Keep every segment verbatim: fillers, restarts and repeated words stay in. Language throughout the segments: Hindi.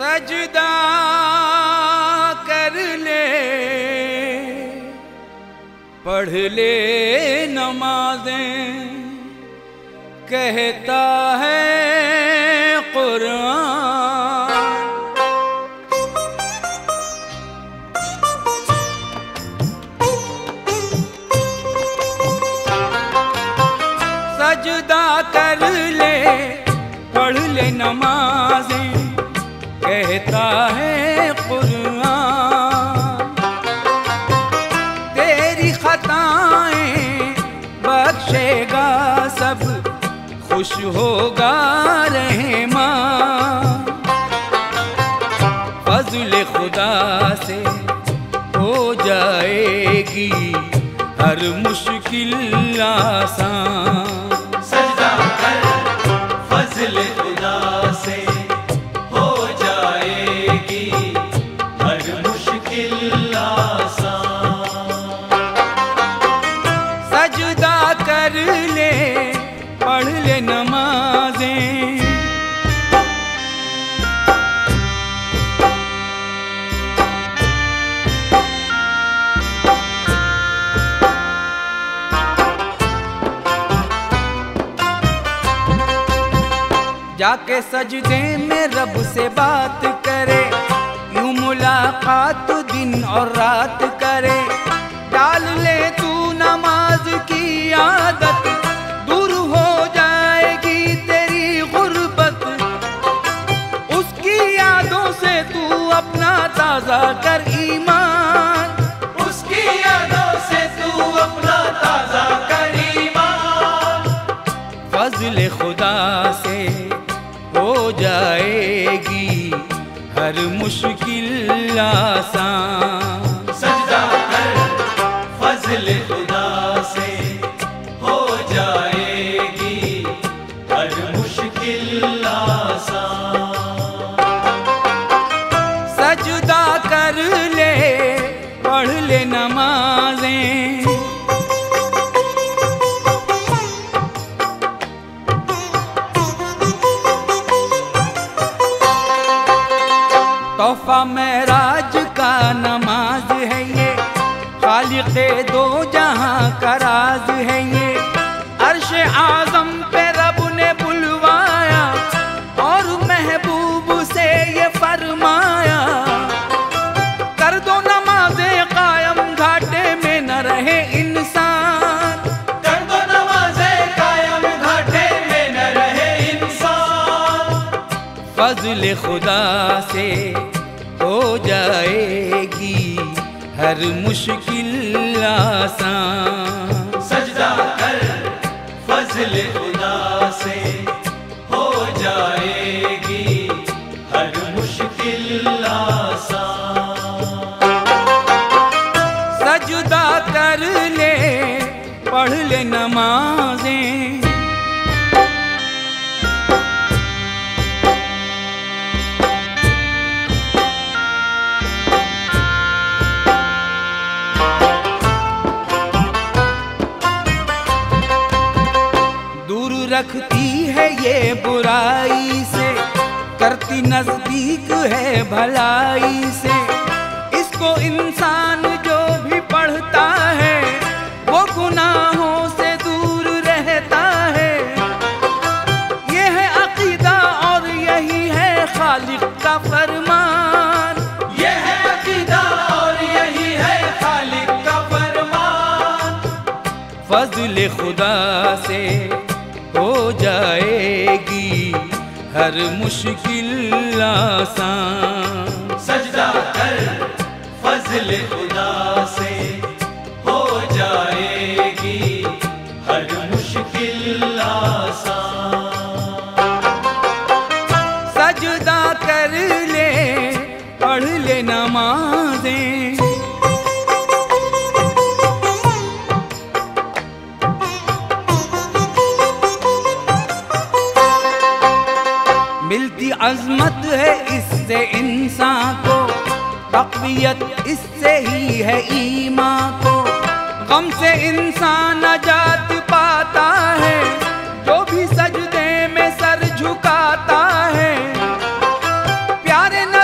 सजदा कर ले, पढ़ ले नमाजें, कहता है कुरान। सजदा कर ले, पढ़ ले नमाजें, कहता है कुरान। तेरी खताएं बख्शेगा सब, खुश होगा रहमान। फज़्ल खुदा से हो जाएगी हर मुश्किल आसान। सजदा कर फज़्ल खुदा से हो जाएगी हर मुश्किल आसान। सजदा कर ले, पढ़ ले नमाजें, जाके सजदे में रब से बात करे, यूं मुलाकात दिन और रात करे। डाल ले तू नमाज की आदत, दूर हो जाएगी तेरी गुर्बत। उसकी यादों से तू अपना ताज़ा कर ईमान, उसकी यादों से तू अपना ताज़ा कर ईमान। फज़्ल खुदा से हो जाएगी हर मुश्किल आसान। सजदा कर फज़्ल खुदा से हो जाएगी हर मुश्किल आसान। सजदा कर ले, पढ़ ले नमाजें, तोहफा मेराज का नमाज है ये, खालिक़े दो जहां का राज है ये। अर्श आज़म पे रब ने बुलवाया और महबूब से ये फरमाया, कर दो नमाज़े कायम, घाटे में न रहे इंसान। कर दो नमाज़े कायम, घाटे में न रहे इंसान। फज़्ल खुदा से हो जाएगी हर मुश्किल आसान। सजदा कर फज़्ल खुदा से हो जाएगी हर मुश्किल आसान। सजदा कर ले, पढ़ ले नमाजें, रखती है ये बुराई से, करती नजदीक है भलाई से। इसको इंसान जो भी पढ़ता है, वो गुनाहों से दूर रहता है। ये है अकीदा और यही है खालिक का फरमान। ये है अकीदा और यही है खालिक का फरमान। फज़्ल खुदा से हो जाएगी हर मुश्किल आसान। सजदा कर फज़्ल खुदा से हो जाएगी हर मुश्किल आसान। सजदा कर ले, पढ़ ले नमाजें, मिलती अज़मत है इससे इंसान को, तक़वियत इससे ही है ईमान को। गम से इंसान नजात पाता है, जो भी सजदे में सर झुकाता है। प्यारे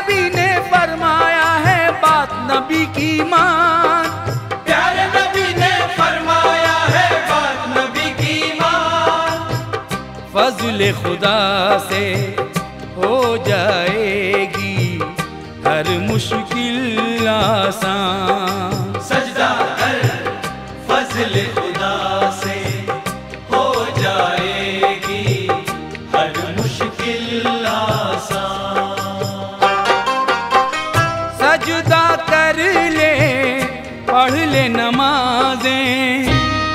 नबी की मान। प्यारे नबी ने फरमाया है बात नबी की मान। फजल खुदा से हो जाएगी हर मुश्किल आसान। सजदा कर फजल खुदा से हो जाएगी हर मुश्किल आसान। सजदा कर ले पढ़ ले नमाजें,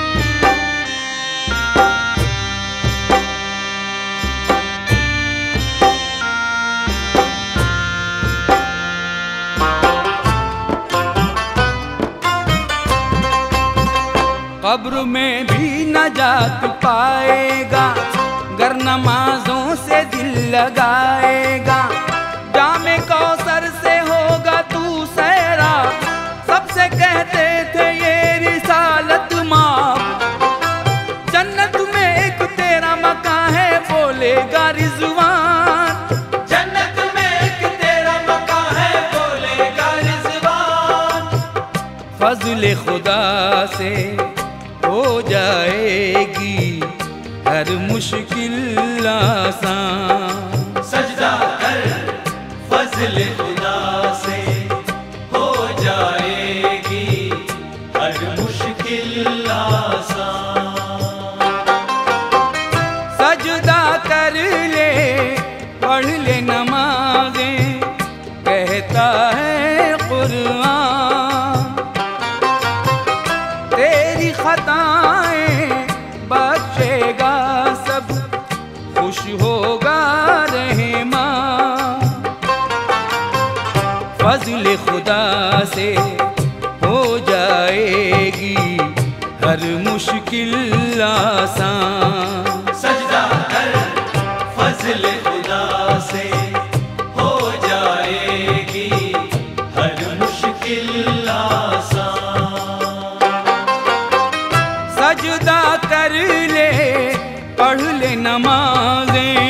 कब्र में भी नजात पाएगा गर नमाजों से दिल लगाएगा। जामे कौसर से होगा तू सहरा, सबसे कहते थे ये रिसालत माफ। जन्नत में एक तेरा मकान है बोलेगा रिजवान। जन्नत में एक तेरा मकान है बोलेगा रिजवान। फजल खुदा से हो जाएगी हर मुश्किल आसान। सजदा कर फजल खुदा से हो जाएगी हर मुश्किल आसान। सजदा कर ले पढ़ ले नमाजें, कहता है कुरान। तेरी खताएं बख्शेगा सब, खुश होगा रहमान। फजल खुदा से हो जाएगी हर मुश्किल आसान। सजदा कर फजल खुदा से हो जाएगी हर मुश्किल आसान। सजदा कर ले पढ़ ले नमाजें,